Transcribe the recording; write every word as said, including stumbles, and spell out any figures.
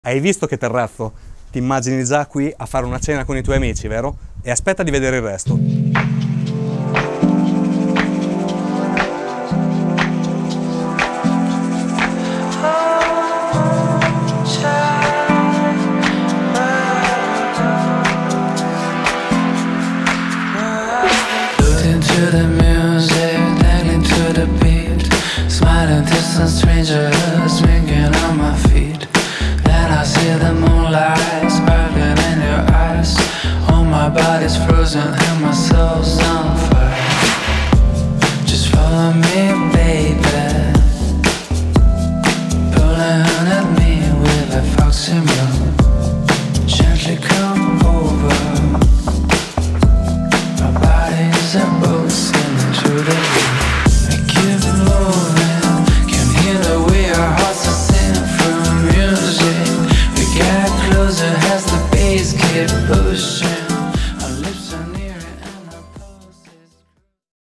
Hai visto che terrazzo? Ti immagini già qui a fare una cena con i tuoi amici, vero? E aspetta di vedere il resto. I see the moonlight sparkling in your eyes. Oh, my body's frozen and my soul's on fire. Just follow me, baby, pulling at me with a foxy moon. Gently come over. My body's a boat sailing through the blue. We keep moving, can hear the way our hearts are singing from music. Get closer as the bass keep pushing.